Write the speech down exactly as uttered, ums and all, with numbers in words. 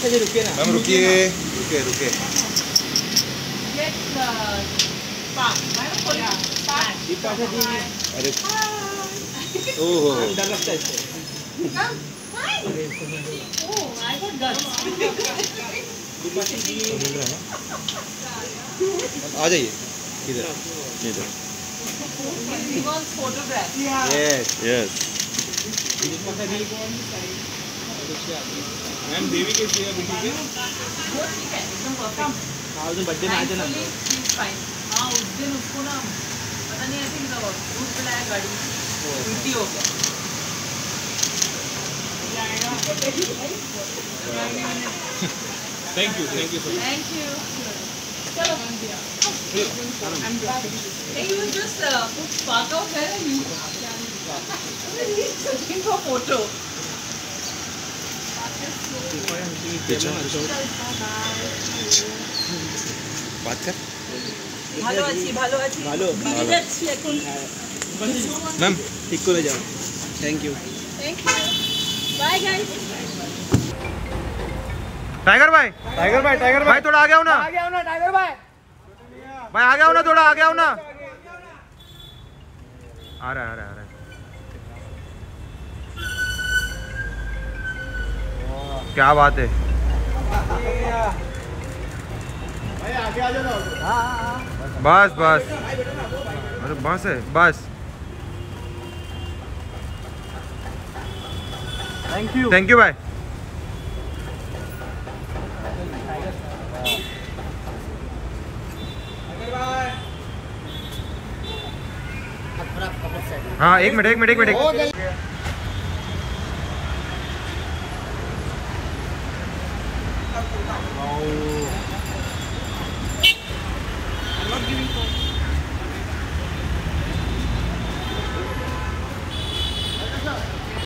अच्छा जी रुकिए ना मैम, रुकिए रुके रुके अरे ओहो डर लगता है इससे। आ जाइए इधर इधर यस यस मैम देवी कैसी है बेटी के? हाँ उस दिन बर्थडे में आए थे ना। हाँ उस दिन उसको ना पता नहीं ऐसे दूध पिलाया गाड़ी में उल्टी हो गया। Thank you thank you thank you चलो Hey, you just uh, park out there and you searching for photo. बात कर ভালো আছি ভালো আছি ভালো ভিজে যাচ্ছি এখন मैम ठीक করে যাও thank you thank you bye guys tiger भाई टाइगर भाई टाइगर भाई थोड़ा आ गया हो ना आ गया हूं ना टाइगर भाई भाई आ गया हो ना थोड़ा आ गया हो ना आ रहा है आ रहा है आ रहा है क्या बात है भाई आगे आ जाओ हां बस बस अरे बस है बस थैंक यू थैंक यू भाई हाँ एक मिनट एक मिनट एक मिनट